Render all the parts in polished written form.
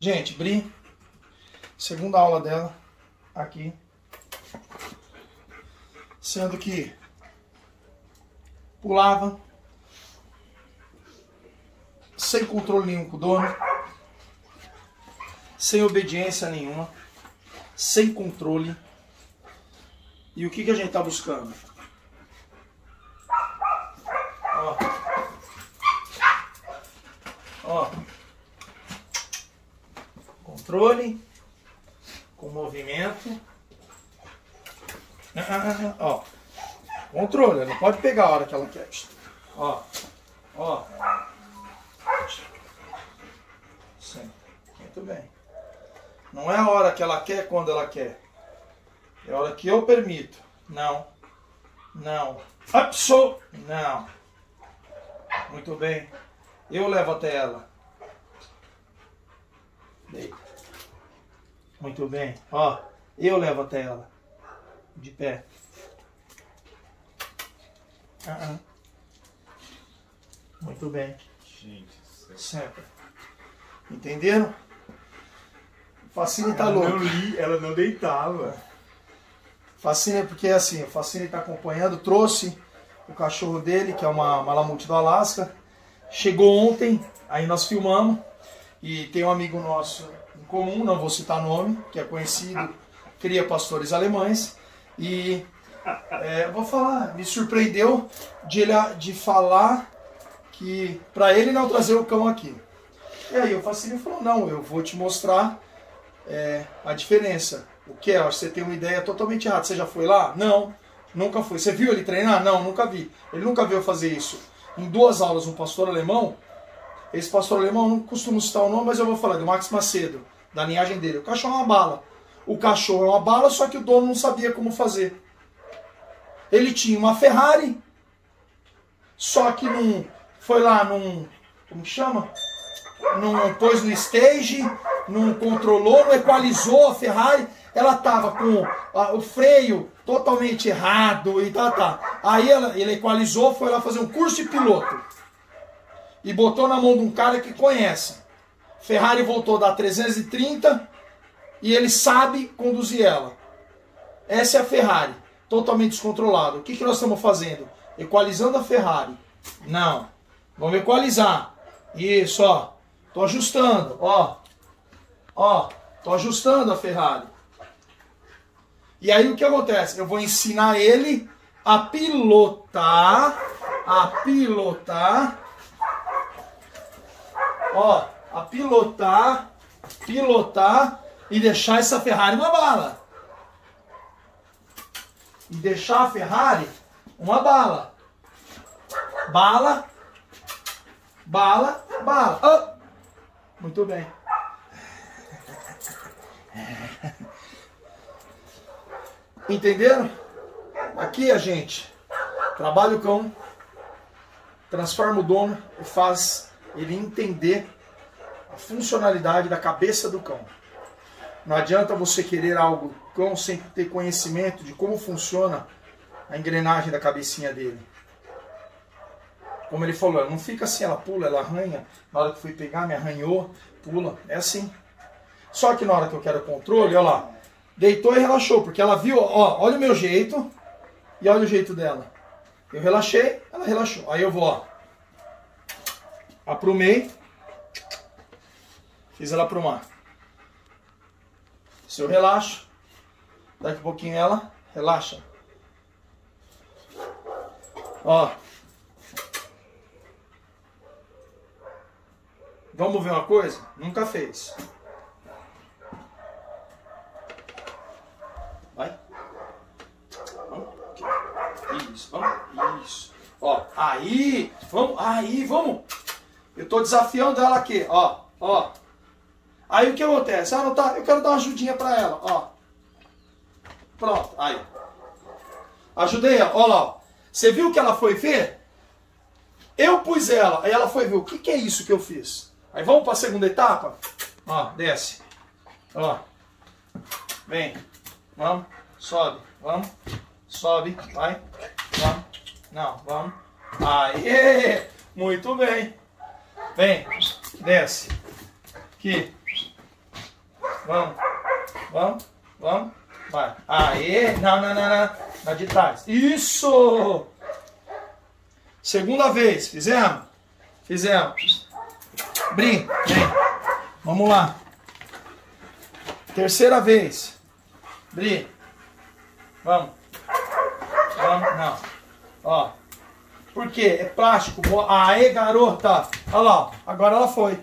Gente, Bri, segunda aula dela aqui. Sendo que pulava, sem controle nenhum com o dono, sem obediência nenhuma, sem controle. E o que a gente está buscando? Ó. Ó. Controle com movimento. Ó. Controle, ela não pode pegar a hora que ela quer. Ó. Ó. Sim. Muito bem. Não é a hora que ela quer quando ela quer. É a hora que eu permito. Não. Não. Upsou. Não. Muito bem. Eu levo até ela. Deita. Muito bem. Ó. Eu levo até ela. De pé. Muito bem. Gente, sempre. Entenderam? Facine tá louco. Ela não deitava. Facine porque assim, o Facine tá acompanhando, trouxe o cachorro dele, que é uma Malamute do Alasca. Chegou ontem, aí nós filmamos. E tem um amigo nosso em comum, não vou citar nome, que é conhecido, cria pastores alemães. E vou falar, me surpreendeu de falar que para ele não trazer o cão aqui. E aí o Facine falou, não, eu vou te mostrar a diferença. O que é? Acho que você tem uma ideia totalmente errada. Você já foi lá? Não, nunca fui. Você viu ele treinar? Não, nunca vi. Ele nunca viu eu fazer isso. Em 2 aulas, um pastor alemão, esse pastor alemão, não costumo citar o nome, mas eu vou falar, do Max Macedo, da linhagem dele. O cachorro é uma bala. O cachorro é uma bala, só que o dono não sabia como fazer. Ele tinha uma Ferrari, só que não foi lá, como que chama? Não pôs no stage, não controlou, não equalizou a Ferrari. Ela tava com o freio totalmente errado e tá. Aí ele equalizou, foi lá fazer um curso de piloto. E botou na mão de um cara que conhece. Ferrari voltou a dar 330 e ele sabe conduzir ela. Essa é a Ferrari, totalmente descontrolada. O que nós estamos fazendo? Equalizando a Ferrari. Não. Vamos equalizar. Isso, ó. Tô ajustando, ó. Ó, tô ajustando a Ferrari. E aí o que acontece? Eu vou ensinar ele a pilotar. Ó, a pilotar e deixar essa Ferrari uma bala. E deixar a Ferrari uma bala. Bala. Oh. Muito bem. Entenderam? Aqui a gente trabalha o cão, transforma o dono e faz ele entender a funcionalidade da cabeça do cão. Não adianta você querer algo do cão sem ter conhecimento de como funciona a engrenagem da cabecinha dele. Como ele falou, ela não fica assim, ela pula, ela arranha. Na hora que fui pegar, me arranhou, pula. É assim. Só que na hora que eu quero controle, olha lá. Deitou e relaxou, porque ela viu, ó, olha o meu jeito e olha o jeito dela. Eu relaxei, ela relaxou. Aí eu vou, ó. Aprumei. Fiz ela aprumar. Se eu relaxo, daqui a pouquinho ela relaxa. Ó. Vamos ver uma coisa? Nunca fez. Vai. Isso, vamos. Isso. Ó, aí. Vamos. Eu tô desafiando ela aqui, ó. Aí o que acontece? Ela não tá, eu quero dar uma ajudinha pra ela, ó. Pronto, aí. Ajudei ela, ó lá. Você viu o que ela foi ver? Eu pus ela, aí ela foi ver o que é isso que eu fiz. Aí vamos para a segunda etapa? Ó, desce. Ó. Vem. Vamos. Sobe. Vamos. Sobe. Vai. Vamos. Não, vamos. Aê! Muito bem. Vem. Desce. Aqui. Vamos. Vamos. Vamos. Vai. Aê. Não. Na de trás. Isso. Segunda vez. Fizemos? Fizemos. Brim. Vem. Vamos lá. Terceira vez. Brim. Vamos. Vamos. Não. Ó. Por quê? É plástico. Aê, garota. Olha lá. Agora ela foi.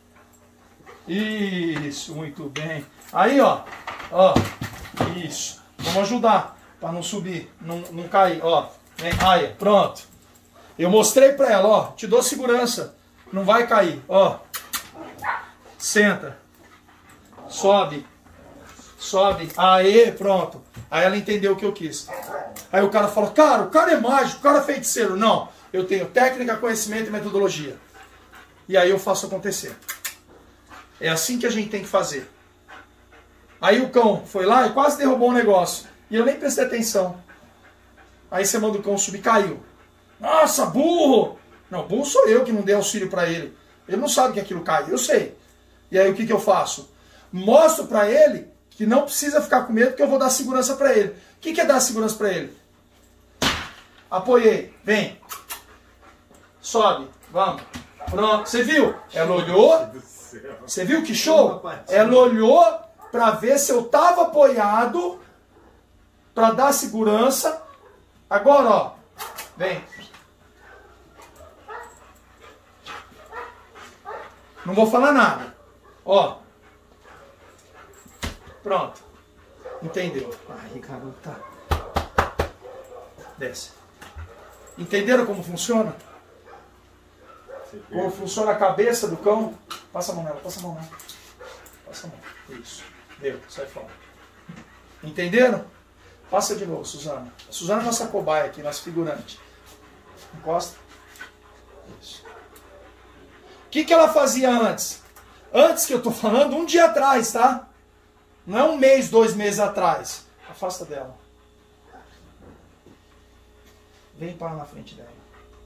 Isso. Muito bem. Aí, ó. Ó. Isso. Vamos ajudar. Para não subir. Não cair. Ó. Vem. Aí. Pronto. Eu mostrei para ela. Ó. Te dou segurança. Não vai cair. Ó. Senta. Sobe. Sobe. Aê. Pronto. Aí ela entendeu o que eu quis. Aí o cara fala, cara, o cara é mágico, o cara é feiticeiro. Não, eu tenho técnica, conhecimento e metodologia. E aí eu faço acontecer. É assim que a gente tem que fazer. Aí o cão foi lá e quase derrubou o negócio. E eu nem prestei atenção. Aí você manda o cão subir e caiu. Nossa, burro! Não, burro sou eu que não dei auxílio para ele. Ele não sabe que aquilo cai, eu sei. E aí o que eu faço? Mostro para ele que não precisa ficar com medo, que eu vou dar segurança para ele. O que é dar segurança para ele? Apoiei. Vem. Sobe. Vamos. Pronto. Você viu? Ela olhou. Você viu que show? Ela olhou para ver se eu estava apoiado, para dar segurança. Agora, ó. Vem. Não vou falar nada. Ó. Pronto. Entendeu? Aí, garota. Desce. Entenderam como funciona? Como funciona a cabeça do cão? Passa a mão nela, passa a mão nela. Passa a mão. Isso. Deu, sai fora. Entenderam? Passa de novo, Suzana. A Suzana é nossa cobaia aqui, nossa figurante. Encosta. Isso. O que ela fazia antes? Antes que eu tô falando, um dia atrás, tá? Não é um mês, 2 meses atrás. Afasta dela. Vem para na frente dela.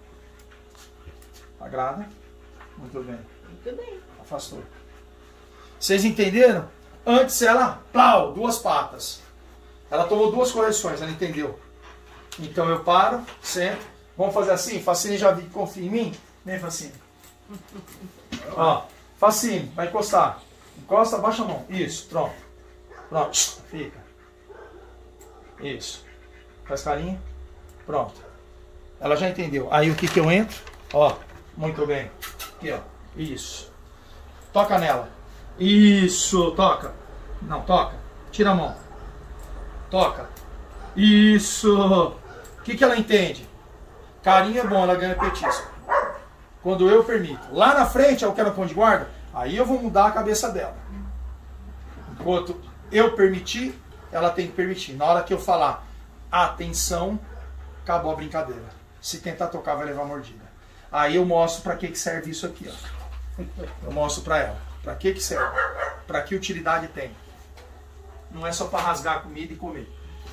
Agrada? Muito bem. Muito bem. Afastou. Vocês entenderam? Antes ela, plau, 2 patas. Ela tomou 2 correções, ela entendeu. Então eu paro, sento. Vamos fazer assim? Facine já vi que confia em mim? Vem, Facine. Ó, Facine, vai encostar. Encosta, abaixa a mão. Isso, pronto. Pronto, fica. Isso. Faz carinho. Pronto. Ela já entendeu. Aí o que eu entro? Ó, muito bem. Aqui, ó. Isso. Toca nela. Isso, toca. Não, toca. Tira a mão. Toca. Isso. O que ela entende? Carinho é bom, ela ganha petisco. Quando eu permito. Lá na frente, eu quero pão de guarda, aí eu vou mudar a cabeça dela. Enquanto eu permitir, ela tem que permitir. Na hora que eu falar atenção, acabou a brincadeira. Se tentar tocar, vai levar mordida. Aí eu mostro para que serve isso aqui, ó. Eu mostro para ela. Para que serve? Para que utilidade tem? Não é só para rasgar a comida e comer.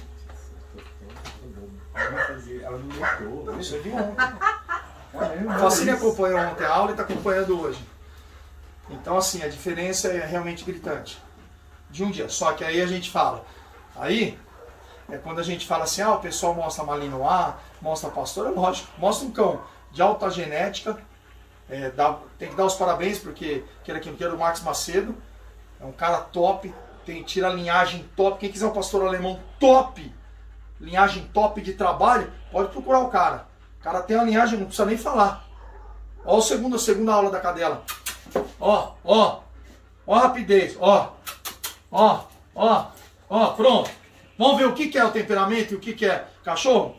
Ela não notou. Isso eu vi ontem. Facine acompanhou ontem a aula e está acompanhando hoje. Então, assim, a diferença é realmente gritante. De um dia. Só que aí a gente fala. Aí, é quando a gente fala assim, o pessoal mostra a Malinois, mostra a pastora, lógico. Mostra um cão de alta genética. Tem que dar os parabéns, porque queira quem queira, o Max Macedo. É um cara top. Tira a linhagem top. Quem quiser um pastor alemão top, linhagem top de trabalho, pode procurar o cara. O cara tem uma linhagem, não precisa nem falar. Ó a segunda aula da cadela. Ó a rapidez. Ó, pronto. Vamos ver o que é o temperamento e o que é cachorro?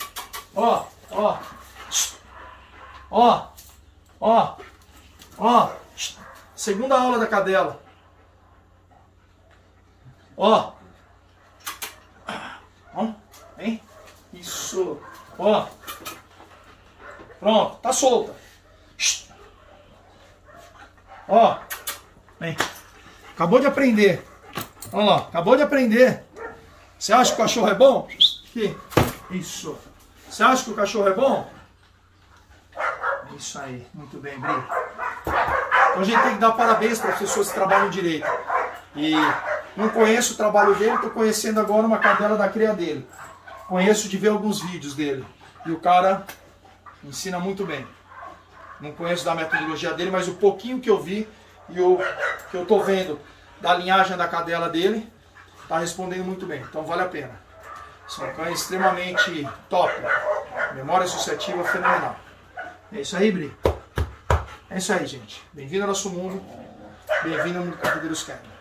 Segunda aula da cadela. Vem. Isso. Pronto, tá solta. Vem. Acabou de aprender. Olha lá, acabou de aprender. Você acha que o cachorro é bom? Aqui. Isso. Você acha que o cachorro é bom? Isso aí, muito bem, Bri. Então a gente tem que dar parabéns para as pessoas que trabalham direito. E Não conheço o trabalho dele, estou conhecendo agora uma cadela da cria dele. Conheço de ver alguns vídeos dele. E o cara ensina muito bem. Não conheço da metodologia dele, mas o pouquinho que eu vi e o que eu estou vendo da linhagem da cadela dele, está respondendo muito bem. Então vale a pena. São cães extremamente top. Memória associativa fenomenal. É isso aí, Bri? É isso aí, gente. Bem-vindo ao nosso mundo. Bem-vindo ao mundo que os Cães querem.